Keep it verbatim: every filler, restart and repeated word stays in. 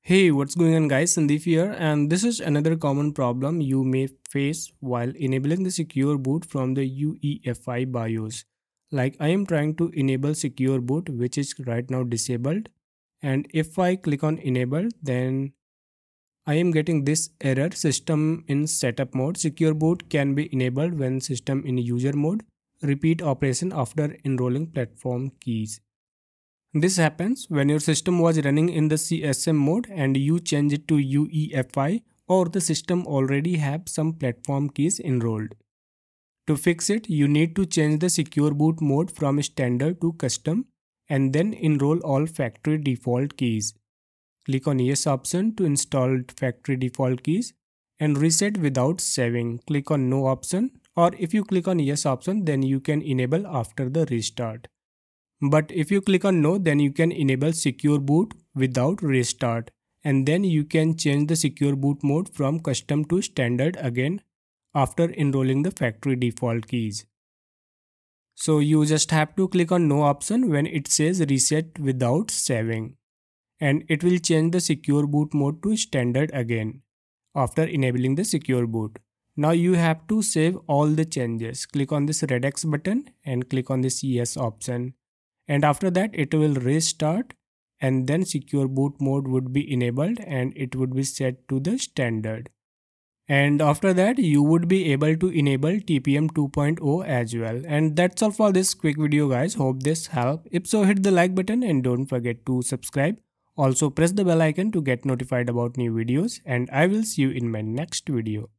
Hey, what's going on guys? Sandeep here, and this is another common problem you may face while enabling the secure boot from the U E F I BIOS. Like I am trying to enable secure boot which is right now disabled, and if I click on enable, then I am getting this error: system in setup mode. Secure boot can be enabled when system in user mode. Repeat operation after enrolling platform keys. This happens when your system was running in the C S M mode and you change it to U E F I, or the system already have some platform keys enrolled. To fix it, you need to change the secure boot mode from standard to custom and then enroll all factory default keys. Click on yes option to install factory default keys and reset without saving. Click on no option, or if you click on yes option, then you can enable after the restart. But if you click on no, then you can enable secure boot without restart, and then you can change the secure boot mode from custom to standard again after enrolling the factory default keys. So you just have to click on no option when it says reset without saving, and it will change the secure boot mode to standard again after enabling the secure boot. Now you have to save all the changes. Click on this red X button and click on this yes option. And after that it will restart, and then secure boot mode would be enabled and it would be set to the standard. And after that you would be able to enable T P M two point oh as well. And that's all for this quick video guys. Hope this helped. If so, hit the like button and don't forget to subscribe. Also press the bell icon to get notified about new videos, and I will see you in my next video.